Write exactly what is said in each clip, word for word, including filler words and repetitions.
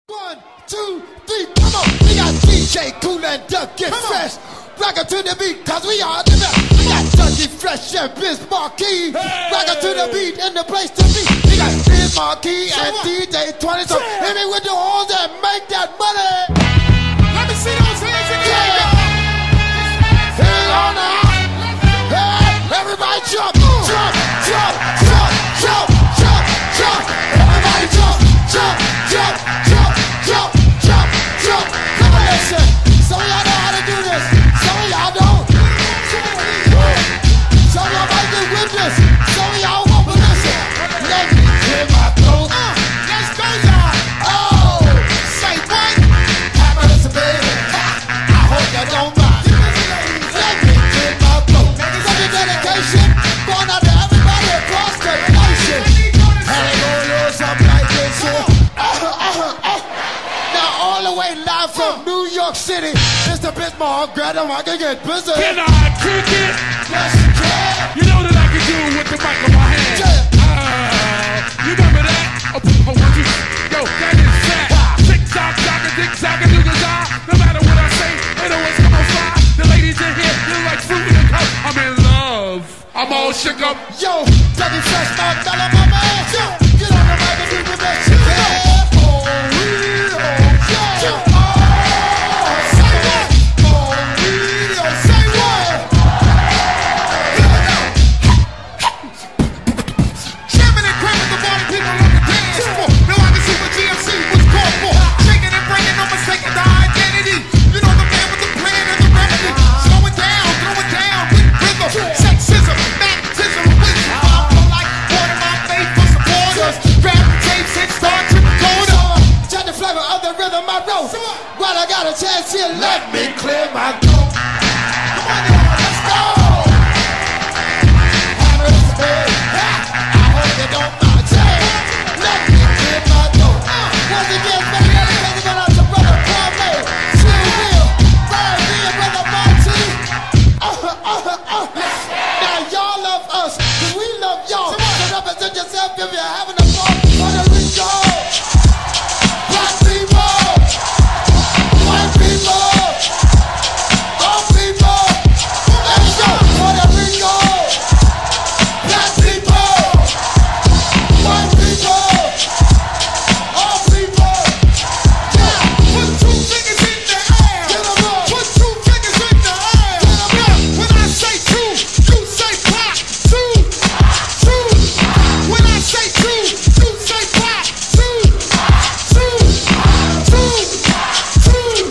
One, two, three, come on. We got D J Kool and Duck Get Fresh. Rock it to the beat, cause we are the best. We got Dougie Fresh and Biz Markie. Hey. Rock it to the beat and the place to be. We got Biz Markie and D J twenty. So hit me with the horns and make that money. Let me see those hands again. Yeah. Hang on now. Hey, everybody jump, jump, jump, jump, jump, jump, jump. Everybody jump, jump, jump, jump, jump, jump, jump. Come on, listen. Some of y'all know how to do this. Some of y'all don't. Some of y'all might get with this. Some of y'all won't, but listen. Let me clear my throat. Uh, let's go, y'all. Oh, say what? Have a listen, baby. I hope you don't mind. Let me clear my throat. Some of dedication going out to everybody across the nation. And they gonna lose something like this here. Uh, uh, uh. Now all the way live from New York City, Mister Bismarck, grab them, I can get busy. Can I kick it? Yes, you can. You know that I can do it with the mic in my hand. Yeah. Uh, you remember that? Oh, oh, what you, yo, that is fat. Tick tock, tock, a dick tock, a do the die. No matter what I say, it always come on fly. The ladies in here, they're like fruit in a cup. I'm in love. I'm all shook up. Yo, Dougie Fresh, my fella, my man. Yo, get on the mic and do the best you can. Oh, real, yeah. Well, I got a chance here, let me clear my throat. Come on, y'all, let's go. Have a listen, I hope you don't mind. Let me clear my throat. Once again, baby, everything's going out to Brother Kwame, Chill Will, Brian B, and Brother Monty. Uh, uh, uh, uh. Now, y'all love us, cause we love y'all. So represent yourself if you're having a ball. Puerto Rico. Black people. White people, all people, let's go, Puerto Rico, black people, white people, all people, yeah, put two fingers in the air, get them up, put two fingers in the air, get them up, when I say two, you say pop, two, two, when I say two, you say pop, two, two, two, two.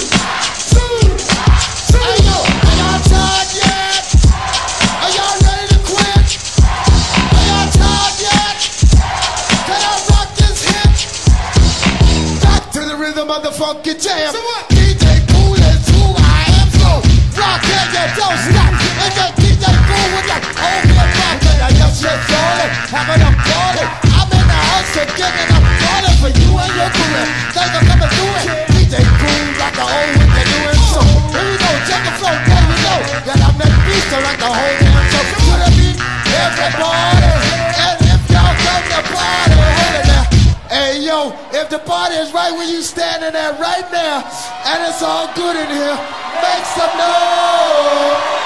Hey yo, are y'all tired yet? Are y'all ready to quit? Are y'all tired yet? Can I rock this hit? Back to the rhythm of the funky jam. So what? D J Kool is who I am, so rock it, you don't stop. And that D J Kool with that open rock and I just let rolling, having a party. I'm in the house again and I'm calling for you and your career. Thanks for coming through it. D J Kool got the old what they're doing, so here we go, check the flow, there we go. That I'm that beast, I like the whole damn show. To the beat, everybody, and if y'all come to party, hold it now. Hey yo, if the party is right where you standing at right now, and it's all good in here, make some noise.